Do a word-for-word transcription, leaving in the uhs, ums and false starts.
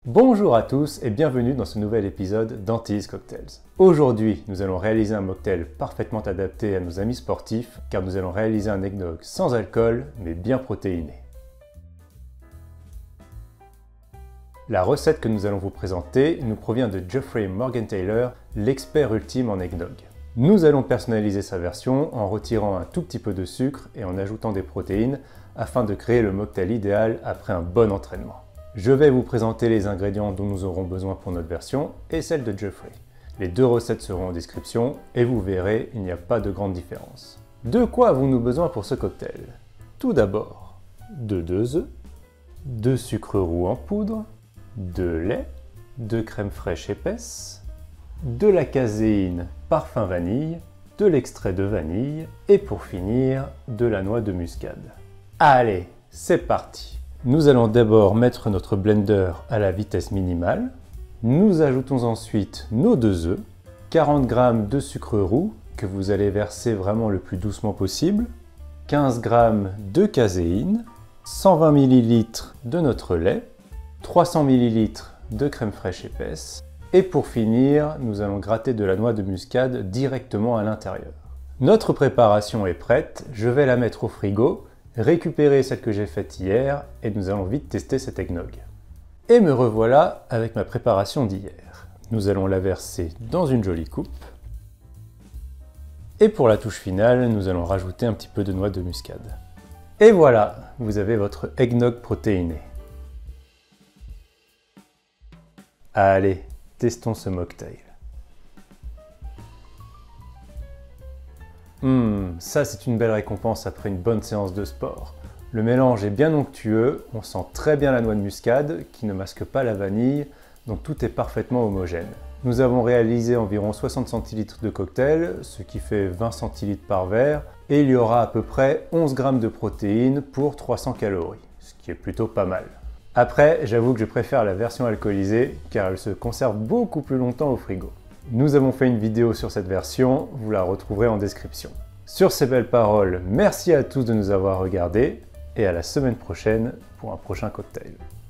Bonjour à tous et bienvenue dans ce nouvel épisode d'Antilles Cocktails. Aujourd'hui, nous allons réaliser un mocktail parfaitement adapté à nos amis sportifs car nous allons réaliser un eggnog sans alcool mais bien protéiné. La recette que nous allons vous présenter nous provient de Geoffrey Morgentaler, l'expert ultime en eggnog. Nous allons personnaliser sa version en retirant un tout petit peu de sucre et en ajoutant des protéines afin de créer le mocktail idéal après un bon entraînement. Je vais vous présenter les ingrédients dont nous aurons besoin pour notre version et celle de Geoffrey. Les deux recettes seront en description et vous verrez, il n'y a pas de grande différence. De quoi avons-nous besoin pour ce cocktail? Tout d'abord, de deux œufs, de sucre roux en poudre, de lait, de crème fraîche épaisse, de la caséine parfum vanille, de l'extrait de vanille et pour finir, de la noix de muscade. Allez, c'est parti! Nous allons d'abord mettre notre blender à la vitesse minimale. Nous ajoutons ensuite nos deux œufs, quarante grammes de sucre roux que vous allez verser vraiment le plus doucement possible, quinze grammes de caséine, cent vingt millilitres de notre lait, trois cents millilitres de crème fraîche épaisse et pour finir, nous allons gratter de la noix de muscade directement à l'intérieur. Notre préparation est prête, je vais la mettre au frigo, récupérer celle que j'ai faite hier et nous allons vite tester cet eggnog. Et me revoilà avec ma préparation d'hier. Nous allons la verser dans une jolie coupe. Et pour la touche finale, nous allons rajouter un petit peu de noix de muscade. Et voilà, vous avez votre eggnog protéiné. Allez, testons ce mocktail. Hum, ça c'est une belle récompense après une bonne séance de sport. Le mélange est bien onctueux, on sent très bien la noix de muscade qui ne masque pas la vanille, donc tout est parfaitement homogène. Nous avons réalisé environ soixante centilitres de cocktail, ce qui fait vingt centilitres par verre, et il y aura à peu près onze grammes de protéines pour trois cents calories, ce qui est plutôt pas mal. Après, j'avoue que je préfère la version alcoolisée car elle se conserve beaucoup plus longtemps au frigo. Nous avons fait une vidéo sur cette version, vous la retrouverez en description. Sur ces belles paroles, merci à tous de nous avoir regardés et à la semaine prochaine pour un prochain cocktail.